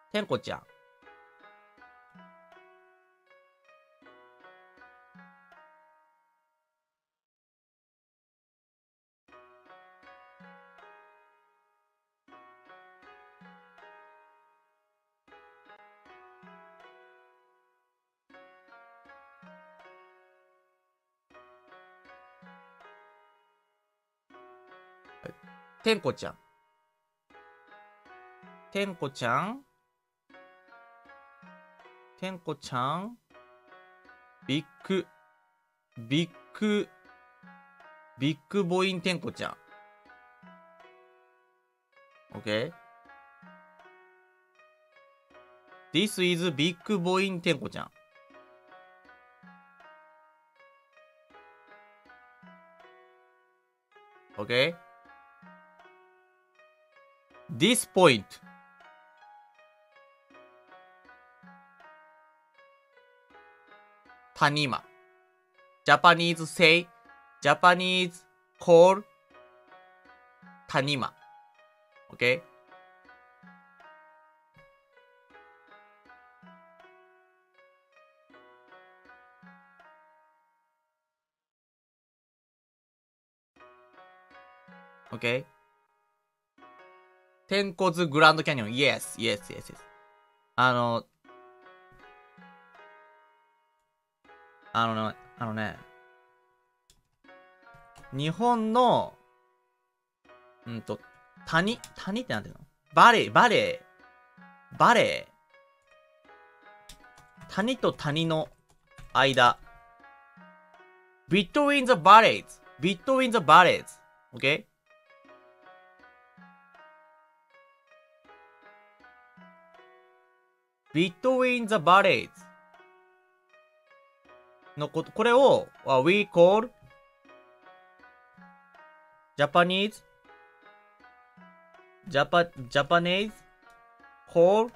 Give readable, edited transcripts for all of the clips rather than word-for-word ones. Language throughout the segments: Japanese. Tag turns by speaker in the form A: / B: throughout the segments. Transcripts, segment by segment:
A: てんこちゃん。てんこちゃん。てんこちゃんてんこちゃんビッグボインてんこちゃん。OK? This is ビッグボインてんこちゃん。OK? This point. Tanima. Japanese say, Japanese call Tanima. OK? OK? 天骨グランドキャニオン。Yes, yes, yes, yes. あのね、日本の、谷ってなんていうの？バレー。谷と谷の間。between the valleys. Okay? between the valleys のこと、これを、we call Japanese call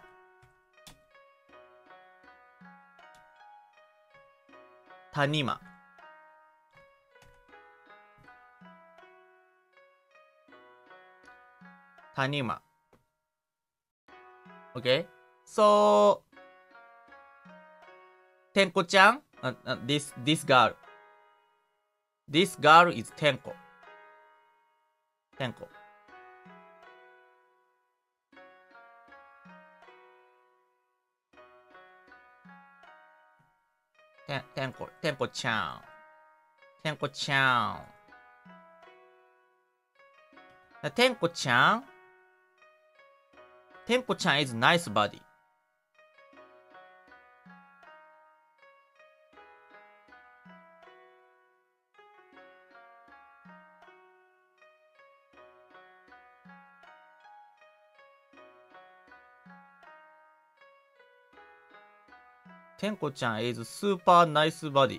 A: 谷間。谷間。Okay? So, てんこちゃん this girl. This girl is てんこ。てんこ。てんこちゃん。てんこちゃん。てんこちゃん is nice body. てんこちゃん is super nice body.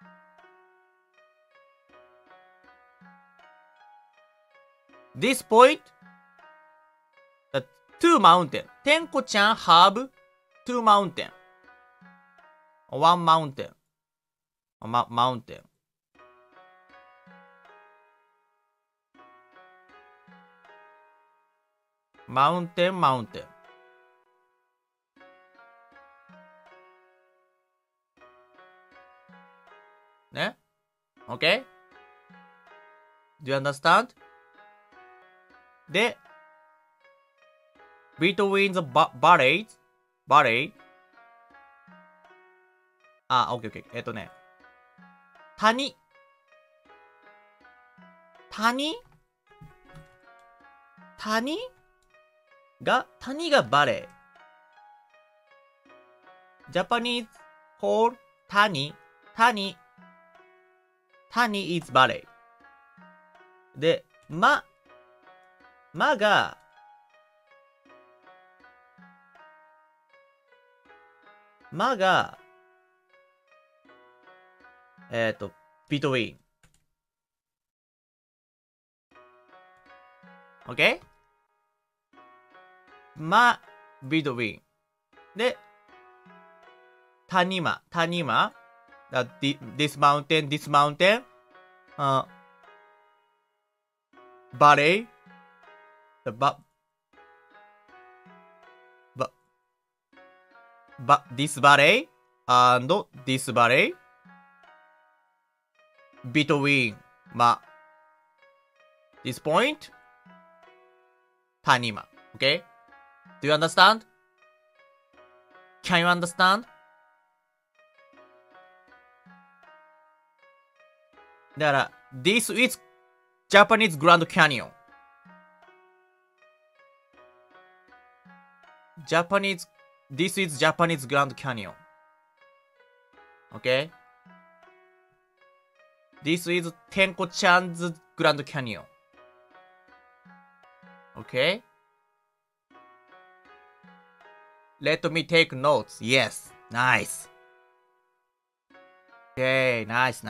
A: This point, the two mountain. てんこちゃん have two mountain. One mountain. Mountain. Mountain. ね ?Okay? Do you understand? で、between the valleys, valley. OK. 谷がバレー。Japanese call 谷 is バレー。で、まが、between。OK? between。で、谷間。this mountain, valley, this valley and this valley between this point Tanima. Okay? Do you understand? Can you understand? だから、this is Japanese Grand Canyon. This is Japanese Grand Canyon. Okay? This is Tenko-chan's Grand Canyon. Okay? Let me take notes. Yes. Nice. Okay. Nice.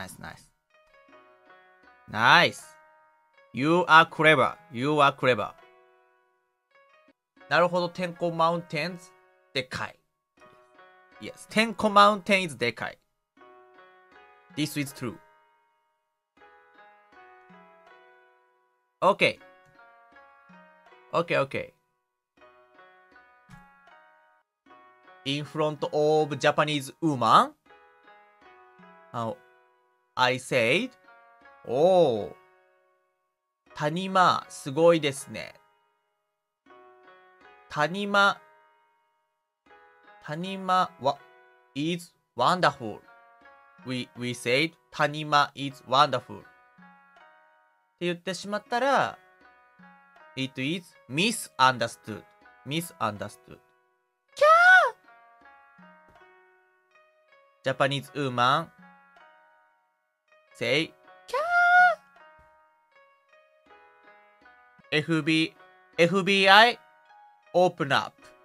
A: You are clever. なるほど、天候 mountains でかい。Yes. 天候 mountain is でかい。This is true. Okay. In front of Japanese woman, I said, "Oh, 谷間すごいですね。谷間is wonderful." We said, 谷間 is wonderful. って言ってしまったら、It is misunderstood. Japanese woman say, FBI open up.